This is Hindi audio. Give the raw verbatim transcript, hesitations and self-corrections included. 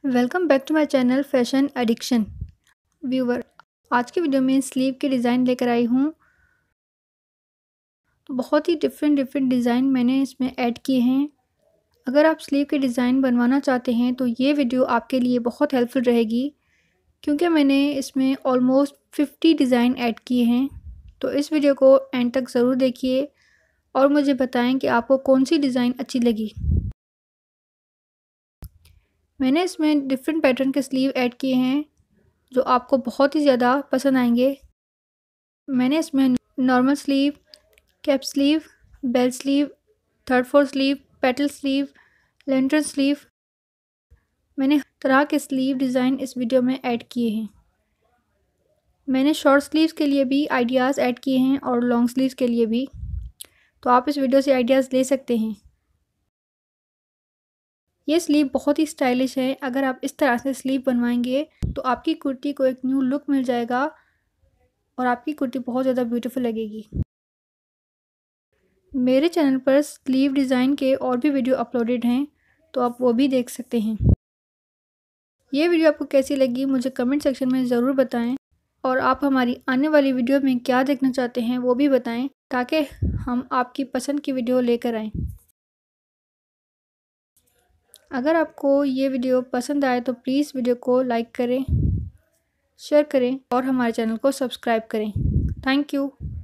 Welcome back to my channel fashion addiction viewer. आज की वीडियो में स्लीव के डिज़ाइन लेकर आई हूँ। तो बहुत ही डिफरेंट डिफरेंट डिज़ाइन मैंने इसमें ऐड किए हैं। अगर आप स्लीव के डिज़ाइन बनवाना चाहते हैं तो ये वीडियो आपके लिए बहुत हेल्पफुल रहेगी, क्योंकि मैंने इसमें ऑलमोस्ट फिफ्टी डिज़ाइन ऐड किए हैं। तो इस वीडियो को एंड तक ज़रूर देखिए और मुझे बताएं कि आपको कौन सी डिज़ाइन अच्छी लगी। मैंने इसमें डिफरेंट पैटर्न के स्लीव ऐड किए हैं जो आपको बहुत ही ज़्यादा पसंद आएंगे। मैंने इसमें normal sleeve, cap sleeve, bell sleeve, third four sleeve, petal sleeve, lantern sleeve, मैंने तरह के स्लीव डिज़ाइन इस वीडियो में ऐड किए हैं। मैंने शॉर्ट स्लीव्स के लिए भी आइडियाज़ ऐड किए हैं और लॉन्ग स्लीव्स के लिए भी, तो आप इस वीडियो से आइडियाज़ ले सकते हैं। ये स्लीव बहुत ही स्टाइलिश है। अगर आप इस तरह से स्लीव बनवाएंगे तो आपकी कुर्ती को एक न्यू लुक मिल जाएगा और आपकी कुर्ती बहुत ज़्यादा ब्यूटीफुल लगेगी। मेरे चैनल पर स्लीव डिज़ाइन के और भी वीडियो अपलोडेड हैं, तो आप वो भी देख सकते हैं। ये वीडियो आपको कैसी लगी मुझे कमेंट सेक्शन में ज़रूर बताएं और आप हमारी आने वाली वीडियो में क्या देखना चाहते हैं वो भी बताएं, ताकि हम आपकी पसंद की वीडियो लेकर आएँ। अगर आपको ये वीडियो पसंद आए तो प्लीज़ वीडियो को लाइक करें, शेयर करें और हमारे चैनल को सब्सक्राइब करें। Thank you.